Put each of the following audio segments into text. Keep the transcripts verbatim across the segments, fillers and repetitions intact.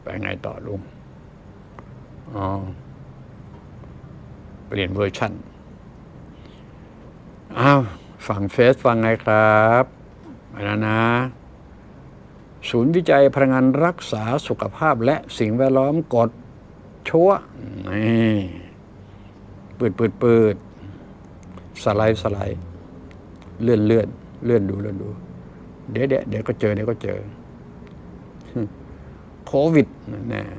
ไปไงต่อลุงอ๋อเปลี่ยนเวอร์ชันอ้าวฝั่งเฟซฟังไงครับไปแล้วนะศูนย์วิจัยพลังงานรักษาสุขภาพและสิ่งแวดล้อมกดชั่วนี่ปืดปืดปืดสไลด์สไลด์เลื่อนเลื่อนเลื่อนดูเลื่อนดูเดี๋ยวเดี๋ยวเดี๋ยวก็เจอเดี๋ยวก็เจอโควิดนั่นแน่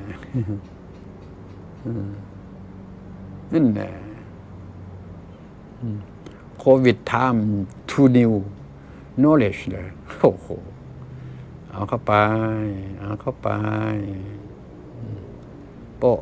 นั่นแน่โควิด time to new knowledge เลยโอ้โหเอาเข้าไปเอาเข้าไปโป๊ะ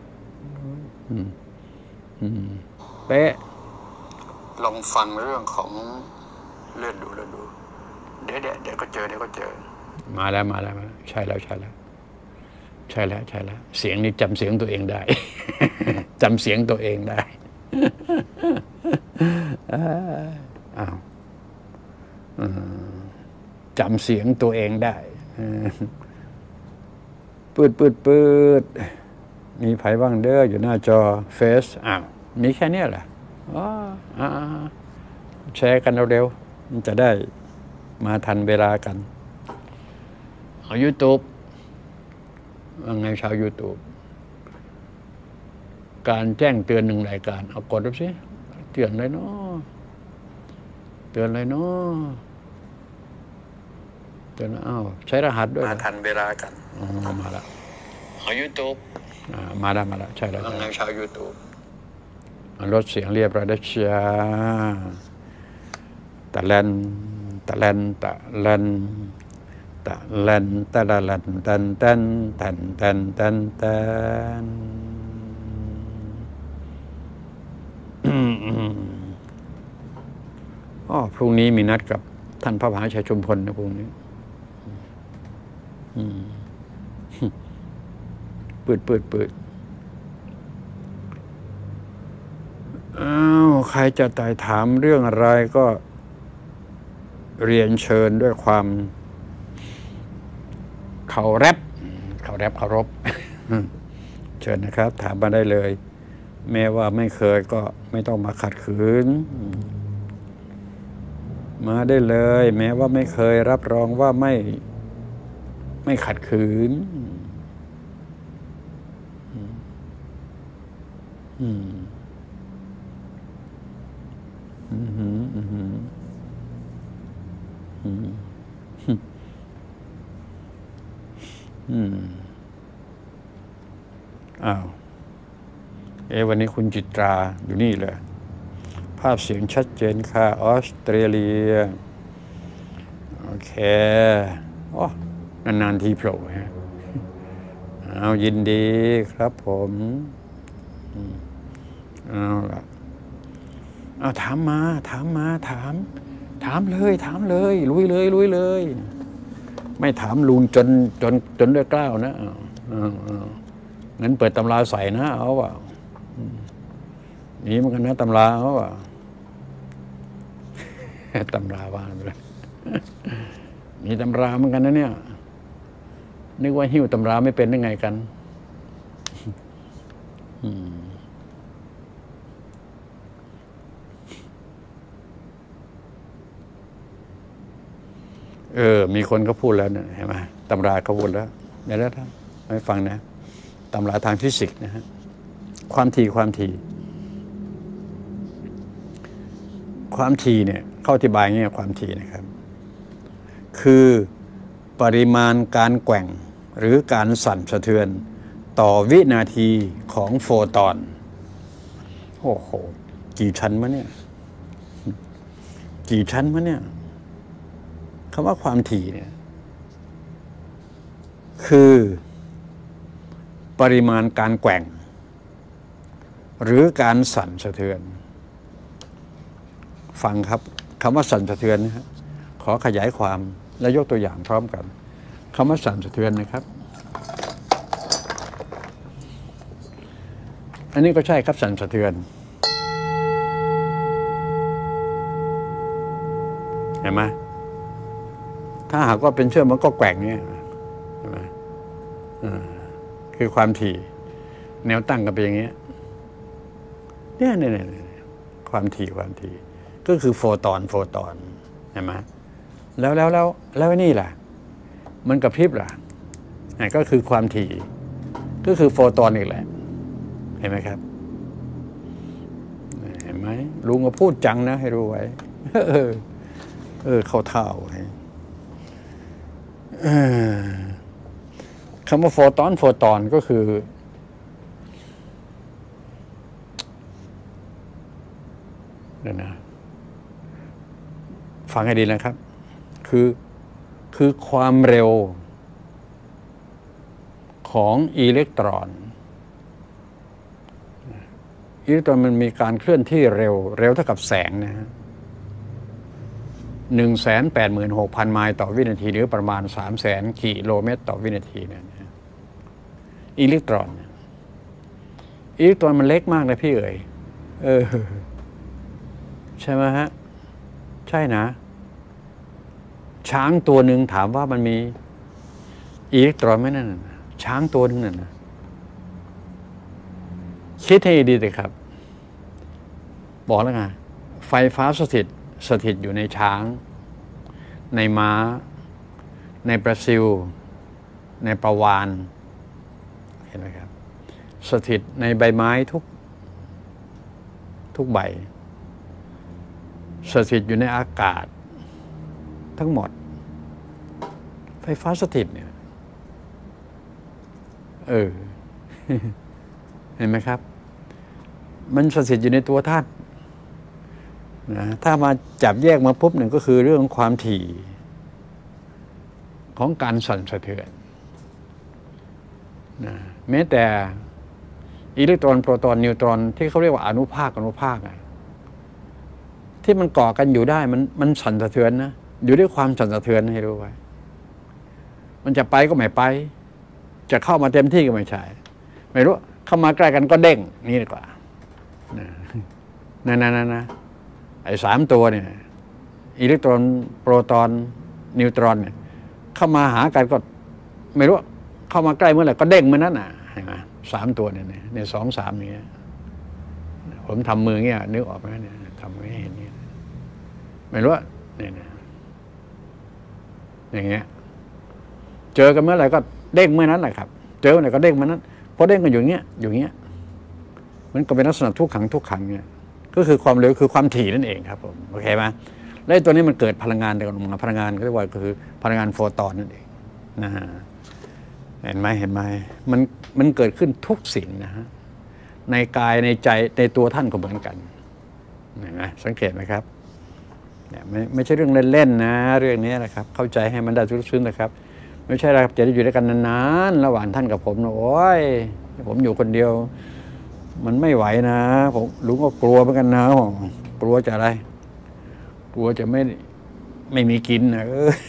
เป๊ะลองฟังเรื่องของเลื่อนดูเลื่อนดูเดี๋ยวเดี๋ยวเดี๋ยวก็เจอเดี๋ยวก็เจอมาแล้วมาแล้วมาใช่แล้วใช่แล้วใช่แล้วใช่แล้วเสียงนี้จำเสียงตัวเองได้จำเสียงตัวเองได้อ้าวจำเสียงตัวเองได้ปืดปืดปืดมีไผบ้างเด้ออยู่หน้าจอเฟซอ้าวมีแค่นี้แหละอ๋อแชร์กันเร็วๆมันจะได้มาทันเวลากันเอา YouTube ว่าไงชาว YouTube การแจ้งเตือนหนึ่งรายการเอากดดูสิเตือนเลยเนาะเตือนเลยเนาะเตือนอ้าวใช้รหัสด้วยมาทันเวลากันอ๋อมาแล้วเอา YouTube อ่ามาแล้วมาแล้วใช่แล้วไงชาว YouTube ลดเสียงเรียบร้อยแล้วจ้าตะแลนตะแลนตะแลนตะแลนตะละลันตันตันตันตันตันตันอ๋อพรุ่งนี้มีนัดกับท่านพระมหาชัยชุมพลนะพรุ่งนี้ปืดปืดปืดอ้าวใครจะไต่ถามเรื่องอะไรก็เรียนเชิญด้วยความเคารพเคารพเคารพเชิญนะครับถามมาได้เลยแม้ว่าไม่เคยก็ไม่ต้องมาขัดขืนมาได้เลยแม้ว่าไม่เคยรับรองว่าไม่ไม่ขัดขืนอืมอืมอืมอืมอืมอืมอ้าวเอ๊ะวันนี้คุณจิตราอยู่นี่เลยภาพเสียงชัดเจนค่ะออสเตรเลียโอเคโอ้นานๆทีโผล่ฮะเอายินดีครับผมเอาล่ะเอาถามมาถามมาถามถามเลยถามเลยลุยเลยลุยเลยไม่ถามลุงจนจนจนด้วยกล้าวนะงั้นเปิดตำราใส่นะเอาว่านี่มันกันนะตำราเอาว่าตำราว่าไปเลยมีตำราเหมือนกันนะเนี่ยนึกว่าหิ้วตำราไม่เป็นได้ไงกันเออมีคนก็พูดแล้วเนี่ยเห็นไหมตำราเขาพูดแล้วเดี๋ยวท่านให้ฟังนะตำราทางฟิสิกส์นะฮะความถี่ความถี่ความถี่เนี่ยเข้าอธิบายง่ายความถี่นะครับคือปริมาณการแกว่งหรือการสั่นสะเทือนต่อวินาทีของโฟตอนโอ้โหกี่ชั้นมะเนี่ยกี่ชั้นมะเนี่ยคำว่าความถี่เนี่ยคือปริมาณการแกว่งหรือการสั่นสะเทือนฟังครับคำว่าสั่นสะเทือนนะฮะขอขยายความและยกตัวอย่างพร้อมกันคำว่าสั่นสะเทือนนะครับอันนี้ก็ใช่ครับสั่นสะเทือนเห็นไหมถ้าหากว่าเป็นเชือกมันก็แกว่งเนี่ยใช่ไหมคือความถี่แนวตั้งกันไปอย่างเงี้ยเนี่ยเนี่ยเนี่ยความถี่ความถี่ก็คือโฟตอนโฟตอนเห็นไหมแล้วแล้วแล้วแล้วนี่ล่ะมันกระพริบล่ะก็คือความถี่ก็คือโฟตอนอีกแหละเห็นไหมครับเห็นไหมลุงก็พูดจังนะให้รู้ไว้เออเออเข้าท่าไว้คำว่าโฟตอนโฟตอนก็คือเดี๋ยวนะฟังให้ดีนะครับคือคือความเร็วของอิเล็กตรอนอิเล็กตรอนมันมีการเคลื่อนที่เร็วเร็วเท่ากับแสงนะฮะหนึ่งแสนแปดหมื่นหกพันไมล์ต่อวินาทีหรือประมาณสามแสนกิโลเมตรต่อวินาทีเนี่ยอิเล็กตรอนอิเล็กตรอนมันเล็กมากเลยพี่เอ๋ยเออใช่ไหมฮะใช่นะช้างตัวหนึ่งถามว่ามันมีอิเล็กตรอนไหมนั่นช้างตัวนึงนั่นนะคิดให้ดีเลยครับบอกแล้วไงไฟฟ้าสถิตสถิตอยู่ในช้างในม้าในปลาซิวในปลาวาฬเห็นไหมครับสถิตในใบไม้ทุกทุกใบสถิตอยู่ในอากาศทั้งหมดไฟฟ้าสถิตเนี่ยเออ เห็นไหมครับมันสถิตอยู่ในตัวธาตุนะถ้ามาจับแยกมาปุ๊บหนึ่งก็คือเรื่องความถี่ของการสั่นสะเทือนนะแม้แต่อิเล็กตรอนโปรตอนนิวตรอนที่เขาเรียกว่าอนุภาคอนุภาคที่มันก่อกันอยู่ได้มันมันสั่นสะเทือนนะอยู่ด้วยความสั่นสะเทือนให้รู้ไว้มันจะไปก็ไม่ไปจะเข้ามาเต็มที่ก็ไม่ใช่ไม่รู้เข้ามาใกล้กันก็เด้งนี่ดีกว่านั่นนั่นนะไอ้สามตัวเนี่ยอิเล็กตรอนโปรตอนนิวตรอนเนี่ยเข้ามาหากันก็ไม่รู้เข้ามาใกล้เมื่อไหร่ก็เด้งเมื่อนั้นน่ะเห็นไหมสามตัวเนี่ยในสองสามนี้ผมทำมือเงี้ยนึกออกไหมเนี่ยทำไม่เห็นนี่ไม่รู้เนี่ยอย่างเงี้ยเจอกันเมื่อไหร่ก็เด้งเมื่อนั้นแหละครับเจอเมื่อไหร่ก็เด้งเมื่อนั้นพอเด้งกันอยู่เงี้ยอยู่เงี้ยมันก็เป็นลักษณะทุกขังทุกขังเนี่ยก็คือความเร็วคือความถี่นั่นเองครับผมโอเคไหมและตัวนี้มันเกิดพลังงานเดียวกันมาพลังงานก็เรียกว่าก็คือพลังงานโฟตอนนั่นเองนะฮะเห็นไหมเห็นไหมมันมันเกิดขึ้นทุกสิ่งนะฮะในกายในใจในตัวท่านก็เหมือนกันเห็นไหมสังเกตไหมครับเนี่ยไม่ไม่ใช่เรื่องเล่นๆนะเรื่องนี้นะครับเข้าใจให้มันได้ทุกซึ้งนะครับไม่ใช่ครับจะได้อยู่ด้วยกันนานๆระหว่างท่านกับผมนะโอ้ยผมอยู่คนเดียวมันไม่ไหวนะผมลุงก็กลัวเหมือนกันนะกลัวจะอะไรกลัวจะไม่ไม่มีกินนะเออ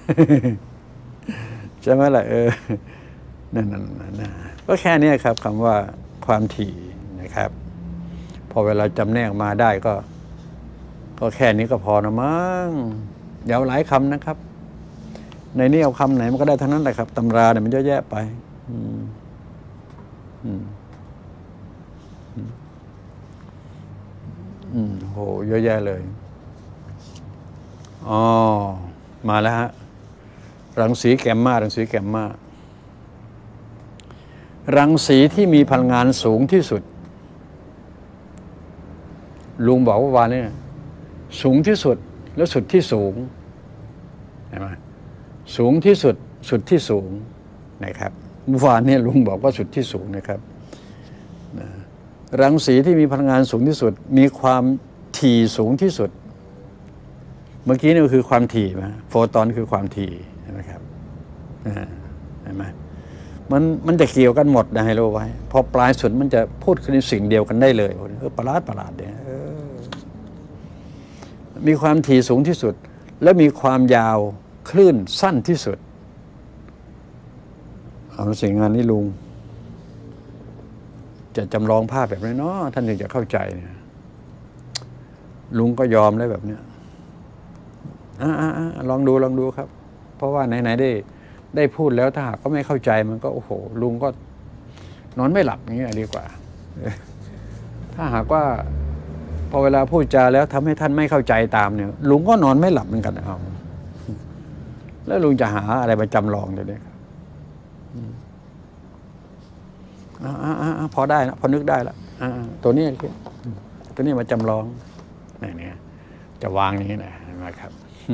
ใช่ไหมล่ะเออนั่นนั่นนั่นก็แค่นี้ครับคำว่าความถี่นะครับพอเวลาจำแนกมาได้ก็ก็แค่นี้ก็พอนะมั้งอย่าเอาหลายคำนะครับในนี้เอาคำไหนมันก็ได้ทั้งนั้นแหละครับตำราเนี่ยมันเยอะแยะไปอืมอืมอืมโหเยอะแยะเลยอ๋อมาแล้วฮะรังสีแกมมารังสีแกมมารังสีที่มีพลังงานสูงที่สุดลุงบอกว่าวานนี้สูงที่สุดแล้วสุดที่สูงเห็นไหมสูงที่สุดสุดที่สูงนะครับเมื่อวานนี้ลุงบอกว่าสุดที่สูงนะครับรังสีที่มีพลังงานสูงที่สุดมีความถี่สูงที่สุดเมื่อกี้นี่ก็คือความถี่นะโฟตอนคือความถี่ใช่ไหมครับเห็นไหมมันมันจะเกี่ยวกันหมดนะให้รู้ไว้พอปลายสุดมันจะพูดในสิ่งเดียวกันได้เลยเออประหลาดประหลาดเนี่ยมีความถี่สูงที่สุดและมีความยาวคลื่นสั้นที่สุดเอาสิ่งงานนี้ลุงจะจำลองภาพแบบนี้เนาะท่านถึงจะเข้าใจเนี่ยลุงก็ยอมได้แบบเนี้ยอ่าลองดูลองดูครับเพราะว่าไหนๆได้ได้พูดแล้วถ้าหากก็ไม่เข้าใจมันก็โอ้โหลุงก็นอนไม่หลับอย่างนี้ดีกว่าถ้าหากว่าพอเวลาพูดจาแล้วทำให้ท่านไม่เข้าใจตามเนี่ยลุงก็นอนไม่หลับเหมือนกันเอาแล้วลุงจะหาอะไรมาจำลองเดี๋ยวนี้พอได้แล้วพอนึกได้แล้วตัวนี้ตัวนี้มาจำลองนี่จะวางอย่างนี้นะนะครับ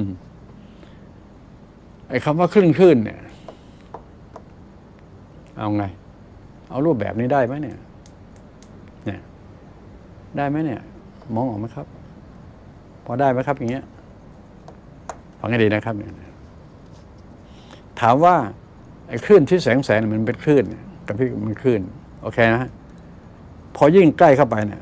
ไอ้คำว่าคลื่นคลื่นเนี่ยเอาไงเอารูปแบบนี้ได้ไหมเนี่ยเนี่ยได้ไหมเนี่ยมองออกไหมครับพอได้ไหมครับอย่างเงี้ยฟังให้ดีนะครับเนี่ยถามว่าไอ้คลื่นที่แสงแสงมันเป็นคลื่นกับพี่มันคลื่นโอเคนะพอยิ่งใกล้เข้าไปเนี่ย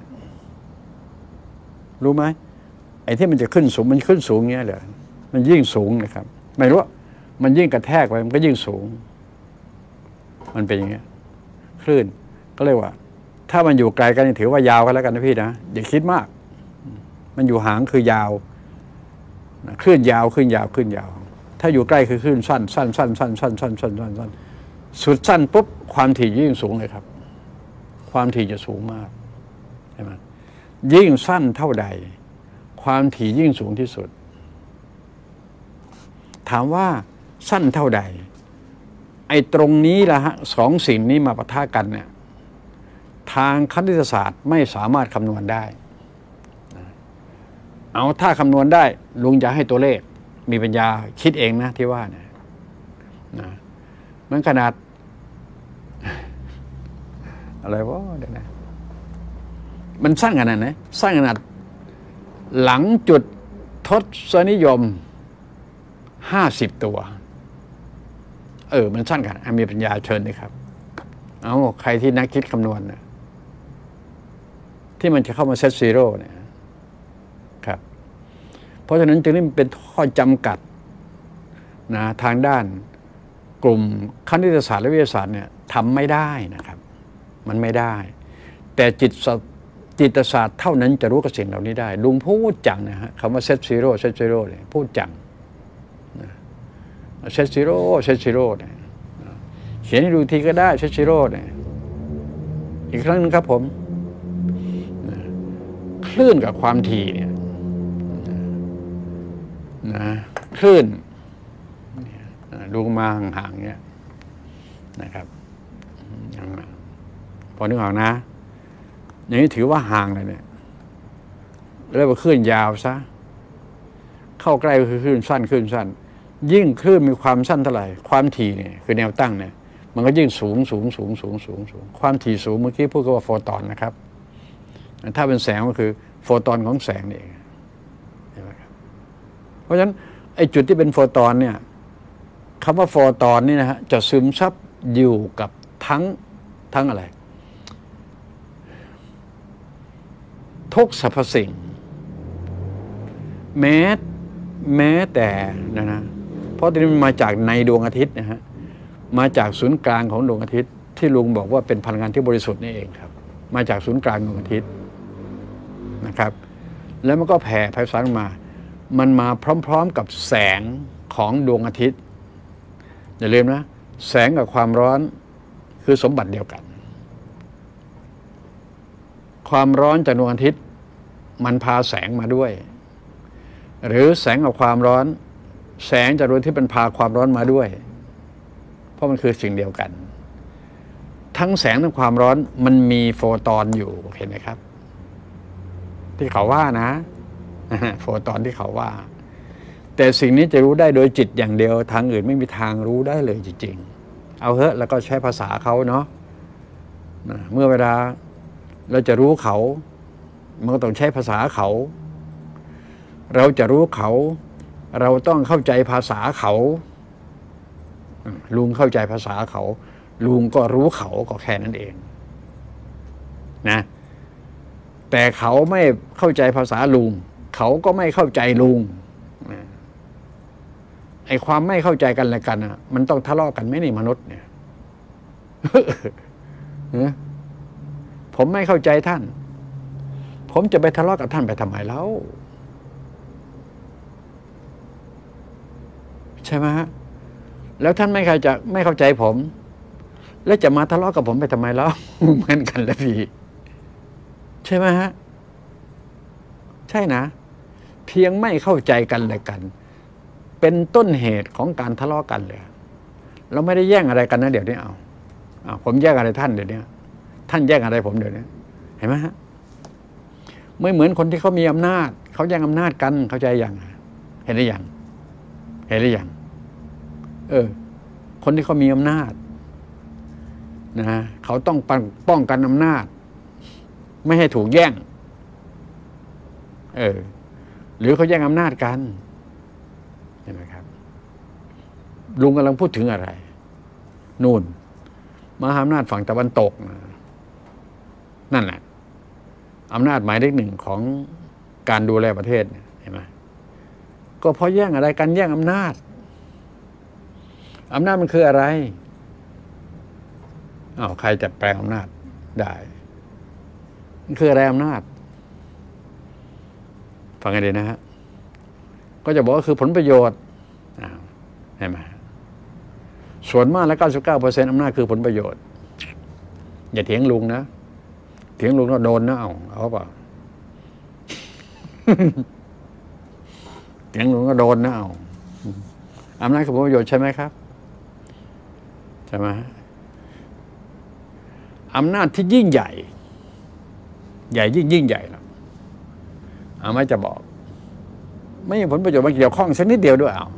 รู้ไหมไอ้ที่มันจะขึ้นสูงมันขึ้นสูงเงี้ยเหรอมันยิ่งสูงนะครับไม่รู้มันยิ่งกระแทกไปมันก็ยิ่งสูงมันเป็นอย่างเงี้ยคลื่นก็เลยว่าถ้ามันอยู่ไกลกันถือว่ายาวกันแล้วกันนะพี่นะอย่าคิดมากมันอยู่ห่างคือยาวคลื่นยาวคลื่นยาวคลื่นยาวถ้าอยู่ใกล้คือคลื่นสั้นสั้นสั้นสั้นสั้นสั้นสั้นสั้นสั้นสุดสั้นปุ๊บความถี่ยิ่งสูงเลยครับความถี่จะสูงมากใช่ไหมยิ่งสั้นเท่าใดความถี่ยิ่งสูงที่สุดถามว่าสั้นเท่าใดไอ้ตรงนี้ละฮะสองสิ่งนี้มาปะทะกันเนี่ยทางคณิตศาสตร์ไม่สามารถคำนวณได้เอาถ้าคำนวณได้ลุงจะให้ตัวเลขมีปัญญาคิดเองนะที่ว่าเนี่ยนะมันขนาดอะไรวะเดี๋ยวนะมันสั้นขนาดไหนสั้นขนาดหลังจุดทศนิยมห้าสิบตัวเออมันสั้นขนาดมีปัญญาเชิญเลยครับเอาใครที่นักคิดคำนวณนะที่มันจะเข้ามาเซตซีโร่เนี่ยครับเพราะฉะนั้นจึงนี่เป็นข้อจำกัดนะทางด้านกลุ่มคณิตศาสตร์และวิทยาศาสตร์เนี่ยทำไม่ได้นะครับมันไม่ได้แต่จิตจิตศาสตร์เท่านั้นจะรู้กับสิ่งเหล่านี้ได้ลุงพูดจังนะฮะคำว่าเซตซีโร่เซตซีโร่เนี่ยพูดจังเซตซีโร่เซตซีโร่เนี่ยเขียนให้ดูทีก็ได้เซตซีโร่เนี่ยอีกครั้งนึงครับผมคลื่นกับความถี่เนี่ยนะคลื่นดูมาห่างๆเนี่ยนะครับพอนึกออกนะอย่างนี้ถือว่าห่างเลยเนี่ยเรียกว่าคลื่นยาวซะเข้าใกล้ก็คือคลื่นสั้นคลื่นสั้นยิ่งคลื่นมีความสั้นเท่าไหร่ความถี่เนี่ยคือแนวตั้งเนี่ยมันก็ยิ่งสูงสูงสูงสูงสูงสูงความถี่สูงเมื่อกี้พูดว่าโฟตอนนะครับถ้าเป็นแสงก็คือโฟตอนของแสงนี่เองเพราะฉะนั้นไอ้จุดที่เป็นโฟตอนเนี่ยคำว่าโฟตอนนี่นะฮะจะซึมซับอยู่กับทั้งทั้งอะไรทุกสรรพสิ่งแม้แม้แต่นะนะเพราะตรงนี้มันมาจากในดวงอาทิตย์นะฮะมาจากศูนย์กลางของดวงอาทิตย์ที่ลุงบอกว่าเป็นพลังงานที่บริสุทธิ์นี่เองครับมาจากศูนย์กลางดวงอาทิตย์นะครับแล้วมันก็แผ่ไพศาลมามันมาพร้อมๆกับแสงของดวงอาทิตย์อย่าลืมนะแสงกับความร้อนคือสมบัติเดียวกันความร้อนจากดวงอาทิตย์มันพาแสงมาด้วยหรือแสงกับความร้อนแสงจากดวงอาทิตย์มันพาความร้อนมาด้วยเพราะมันคือสิ่งเดียวกันทั้งแสงทั้งความร้อนมันมีโฟตอนอยู่เห็นไหมครับที่เขาว่านะโฟตอนที่เขาว่าแต่สิ่งนี้จะรู้ได้โดยจิตอย่างเดียวทางอื่นไม่มีทางรู้ได้เลยจริงๆเอาเถอะแล้วก็ใช้ภาษาเขาเนาะเมื่อเวลาเราจะรู้เขามันก็ต้องใช้ภาษาเขาเราจะรู้เขาเราต้องเข้าใจภาษาเขาลุงเข้าใจภาษาเขาลุงก็รู้เขาก็แค่นั้นเองนะแต่เขาไม่เข้าใจภาษาลุงเขาก็ไม่เข้าใจลุงไอ้ความไม่เข้าใจกันและกันอ่ะมันต้องทะเลาะกันไหมนี่มนุษย์เนี่ย ผมไม่เข้าใจท่านผมจะไปทะเลาะกับท่านไปทำไมเล่าใช่ไหมฮะแล้วท่านไม่เข้าใจไม่เข้าใจผมแล้วจะมาทะเลาะกับผมไปทำไมแล้วเหมือนกันแล้วพี่ใช่ไหมฮะใช่นะเพียงไม่เข้าใจกันเลยกันเป็นต้นเหตุของการทะเลาะกันเลยเราไม่ได้แย่งอะไรกันนะเดี๋ยวนี้เอาเอาผมแย่งอะไรท่านเดี๋ยวนี้ท่านแย่งอะไรผมเดี๋ยวนี้เห็นไหมฮะไม่เหมือนคนที่เขามีอำนาจเขาแย่งอำนาจกันเข้าใจยังเห็นหรือยังเห็นหรือยังเออคนที่เขามีอำนาจนะเขาต้องป้องกันอำนาจไม่ให้ถูกแย่งเออหรือเขาแย่งอำนาจกันเห็นไหมครับลุงกำลังพูดถึงอะไรนู่นมหาอำนาจฝั่งตะวันตกนั่นแหละอำนาจหมายเลขหนึ่งของการดูแลประเทศเห็นไหมก็เพราะแย่งอะไรกันแย่งอำนาจอำนาจมันคืออะไรอ้าวใครจะแปลงอำนาจได้มันคืออะไรอำนาจฟังกันดีนะฮะก็จะบอกว่าคือผลประโยชน์เห็นไหมส่วนมากแล้ว เก้าสิบเก้าเปอร์เซ็นต์ อำนาจคือผลประโยชน์อย่าเถียงลุงนะเถียงลุงก็โดนนะเอาเอาเปล่า เถียงลุงก็โดนนะเอาอำนาจคือผลประโยชน์ใช่ไหมครับใช่ไหมอำนาจที่ยิ่งใหญ่ใหญ่ยิ่งยิ่งใหญ่แล้วเอาไม่จะบอกไม่มีผลประโยชน์มาเกี่ยวข้องสักนิดเดียวด้วยเอา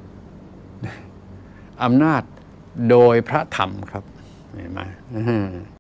อำนาจโดยพระธรรมครับเห็นไหม